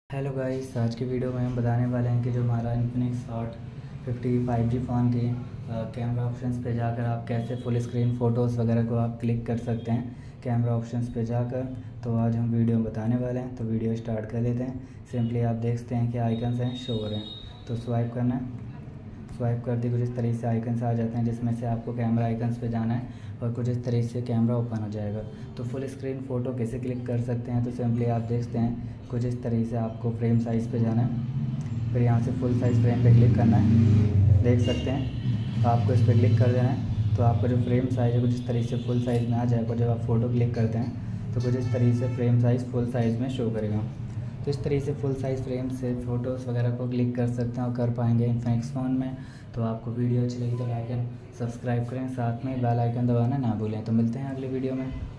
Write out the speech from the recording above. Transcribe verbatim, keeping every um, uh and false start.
Hello guys, आज की video में हम बताने वाले हैं कि जो हमारा Infinix Hot fifty five G phone के कैमरा ऑप्शंस पे जाकर आप कैसे फुल स्क्रीन फ़ोटोज़ वगैरह को आप क्लिक कर सकते हैं कैमरा ऑप्शंस पे जाकर। तो आज हम वीडियो में बताने वाले हैं, तो वीडियो स्टार्ट कर लेते हैं। सिंपली आप देखते हैं कि आइकन्स हैं शो हो रहे हैं, तो स्वाइप करना है। स्वाइप कर दी, कुछ इस तरीके से आइकन्स आ जाते हैं जिसमें से आपको कैमरा आइकन्स पे जाना है और कुछ इस तरीके से कैमरा ओपन हो जाएगा। तो फुल स्क्रीन फ़ोटो कैसे क्लिक कर सकते हैं, तो सिंपली आप देखते हैं कुछ इस तरीके से आपको फ्रेम साइज़ पे जाना है, फिर यहाँ से फुल साइज़ फ्रेम पे क्लिक करना है। देख सकते हैं, तो आपको इस पर क्लिक कर देना है, तो आपका जो फ्रेम साइज़ है कुछ इस तरीके से फुल साइज़ में आ जाएगा। जब आप फ़ोटो क्लिक करते हैं तो कुछ इस तरीके से फ्रेम साइज़ फुल साइज़ में शो करेगा। तो इस तरीके से फुल साइज़ फ्रेम से फ़ोटोज़ वगैरह को क्लिक कर सकते हैं और कर पाएंगे इन्फिनिक्स फ़ोन में। तो आपको वीडियो अच्छी लगी तो लाइक एंड सब्सक्राइब करें, साथ में बेल आइकन दबाना ना भूलें। तो मिलते हैं अगली वीडियो में।